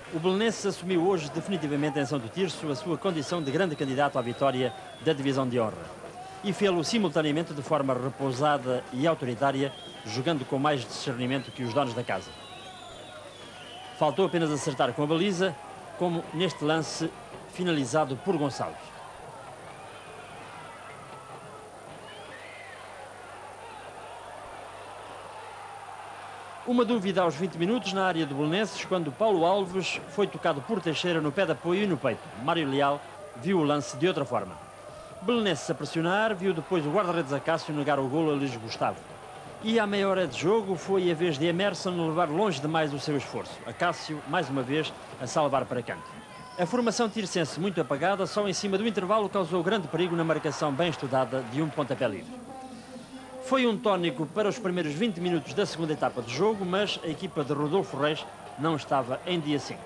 O Belenenses assumiu hoje definitivamente em São do Tirso a sua condição de grande candidato à vitória da Divisão de Honra. E fê-lo simultaneamente de forma repousada e autoritária, jogando com mais discernimento que os donos da casa. Faltou apenas acertar com a baliza, como neste lance finalizado por Gonçalves. Uma dúvida aos 20 minutos na área do Belenenses, quando Paulo Alves foi tocado por Teixeira no pé de apoio e no peito. Mário Leal viu o lance de outra forma. Belenenses a pressionar, viu depois o guarda-redes Acácio negar o golo a Luís Gustavo. E à meia hora de jogo foi a vez de Emerson levar longe demais o seu esforço. Acácio, mais uma vez, a salvar para canto. A formação tircense muito apagada, só em cima do intervalo causou grande perigo na marcação bem estudada de um pontapé livre. Foi um tónico para os primeiros 20 minutos da segunda etapa de jogo, mas a equipa de Rodolfo Reis não estava em dia 5.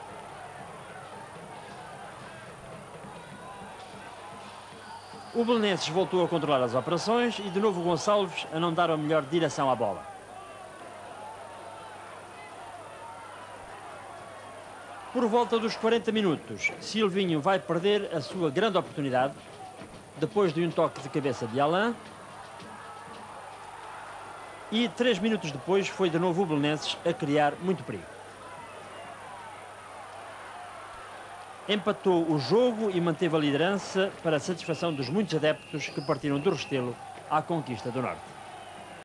O Belenenses voltou a controlar as operações e de novo Gonçalves a não dar a melhor direção à bola. Por volta dos 40 minutos, Silvinho vai perder a sua grande oportunidade, depois de um toque de cabeça de Alain. E 3 minutos depois foi de novo o Belenenses a criar muito perigo. Empatou o jogo e manteve a liderança para a satisfação dos muitos adeptos que partiram do Restelo à conquista do Norte.